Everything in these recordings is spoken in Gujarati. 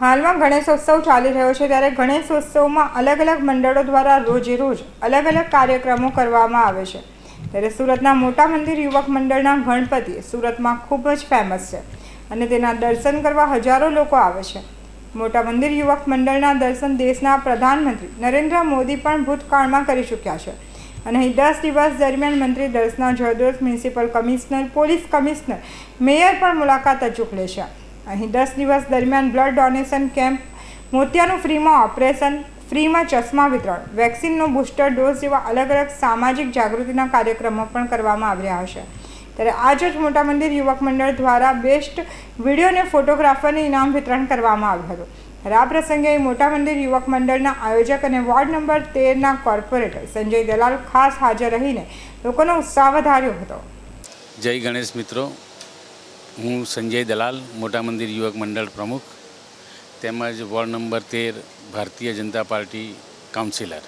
હાલમાં ગણેશોત્સવ ચાલી રહ્યો છે ત્યારે ગણેશોત્સવમાં અલગ અલગ મંડળો દ્વારા રોજે રોજ અલગ અલગ કાર્યક્રમો કરવામાં આવે છે। ત્યારે સુરતના મોટા મંદિર યુવક મંડળના ગણપતિ સુરતમાં ખૂબ જ ફેમસ છે અને તેના દર્શન કરવા હજારો લોકો આવે છે। મોટા મંદિર યુવક મંડળના દર્શન દેશના પ્રધાનમંત્રી નરેન્દ્ર મોદી પણ ભૂતકાળમાં કરી ચૂક્યા છે અને અહીં 10 દિવસ દરમિયાન મંત્રી Darshana Jardosh, municipal commissioner, police commissioner, mayor પણ મુલાકાત અચૂક લે છે। અહીં 10 દિવસ દરમિયાન બ્લડ ડોનેશન કેમ્પ, મોતિયાનું ફ્રીમાં ઓપરેશન, ફ્રીમાં ચશ્મા વિતરણ, વેક્સિનનો બૂસ્ટર ડોઝ જેવા અલગ અલગ સામાજિક જાગૃતિના કાર્યક્રમો પણ કરવામાં આવી રહ્યા છે। ત્યારે આજ જ મોટા મંદિર યુવક મંડળ દ્વારા બેસ્ટ વિડીયો અને ફોટોગ્રાફરને ઇનામ વિતરણ કરવામાં આવ્યું હતું। ત્યારે આ પ્રસંગે મોટા મંદિર યુવક મંડળના આયોજક અને વોર્ડ નંબર 13ના કોર્પોરેટર સંજય દલાલ ખાસ હાજર રહીને લોકોનો ઉત્સાહ વધાર્યો હતો। જય ગણેશ મિત્રો, હું સંજય દલાલ, મોટા મંદિર યુવક મંડળ પ્રમુખ તેમજ ward number 13 Bharatiya Janata party councillor.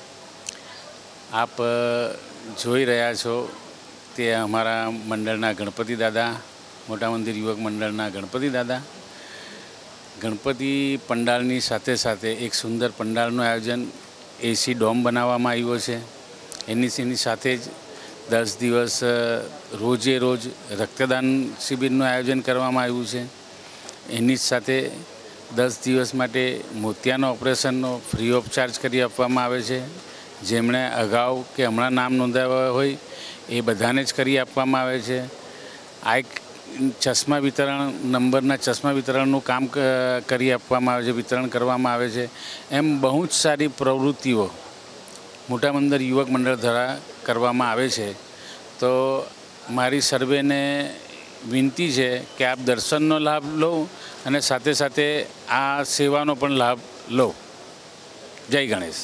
આપ જોઈ રહ્યા છો તે અમારા મંડળના ગણપતિ દાદા, મોટા મંદિર યુવક મંડળના ગણપતિ દાદા। ગણપતિ પંડાલની સાથે સાથે એક સુંદર પંડાલનું આયોજન એસી ડોમ બનાવવામાં આવ્યો છે। એની સાથે જ 10 દિવસ રોજે રોજ રક્તદાન શિબિરનું આયોજન કરવામાં આવ્યું છે। એની જ સાથે 10 દિવસ માટે મોતિયાના ઓપરેશનનો ફ્રી ઓફ ચાર્જ કરી આપવામાં આવે છે। જેમણે અગાઉ કે હમણાં નામ નોંધાવ્યા હોય એ બધાને જ કરી આપવામાં આવે છે। આ એક ચશ્મા વિતરણ, નંબરના ચશ્મા વિતરણનું કામ કરી આપવામાં આવે છે, વિતરણ કરવામાં આવે છે। એમ બહુ જ સારી પ્રવૃત્તિઓ મોટા મંદિર યુવક મંડળ દ્વારા કરવામાં આવે છે। તો મારી સર્વેને વિનંતી છે કે આપ દર્શનનો લાભ લો અને સાથે સાથે આ સેવાનો પણ લાભ લો। જય ગણેશ।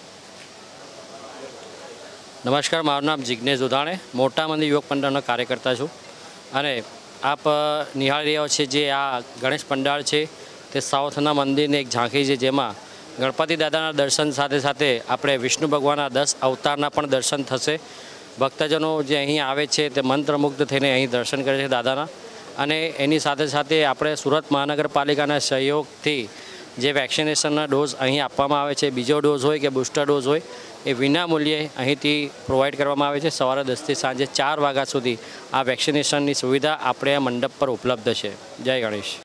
નમસ્કાર, મારું નામ જિગ્નેશ દુધાણે, મોટા મંદિર યુવક મંડળનો કાર્યકર્તા છું અને આપ નિહાળી રહ્યા છે જે આ ગણેશ પંડાળ છે તે સાઉથના મંદિરની એક ઝાંખી છે, જેમાં ગણપતિ દાદાના દર્શન સાથે સાથે આપણે વિષ્ણુ ભગવાનના 10 અવતારના પણ દર્શન થશે। ભક્તજનો જે અહીં આવે છે તે મંત્રમુગ્ધ થઈને અહીં દર્શન કરે છે દાદાના। અને એની સાથે સાથે આપણે સુરત મહાનગરપાલિકાના સહયોગથી જે વેક્સિનેશનના ડોઝ અહીં આપવામાં આવે છે, બીજો ડોઝ હોય કે બૂસ્ટર ડોઝ હોય, એ વિના મૂલ્યે અહીંથી પ્રોવાઈડ કરવામાં આવે છે। સવારે 10 થી સાંજે 4 વાગ્યા સુધી આ વેક્સિનેશનની સુવિધા આપણે આ મંડપ પર ઉપલબ્ધ છે। જય ગણેશ।